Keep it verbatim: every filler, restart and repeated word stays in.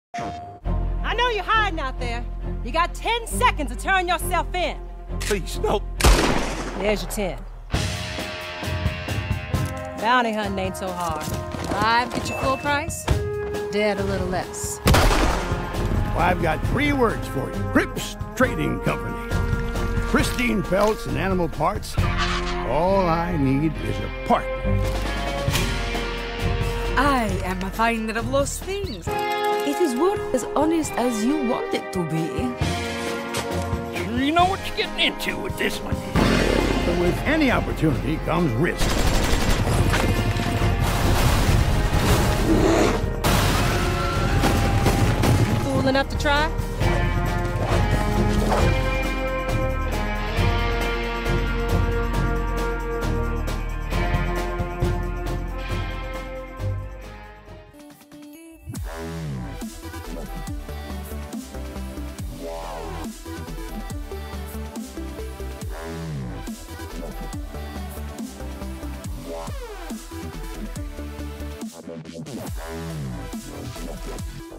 I know you're hiding out there. You got ten seconds to turn yourself in. Please, no. There's your ten. Bounty hunting ain't so hard. Live, get your full price. Dead, a little less. Well, I've got three words for you. Cripps Trading Company. Pristine pelts and animal parts. All I need is a partner. I am a finder of lost things. It is work as honest as you want it to be. You know what you're getting into with this one. But with any opportunity comes risk. Fool enough to try? Yeah.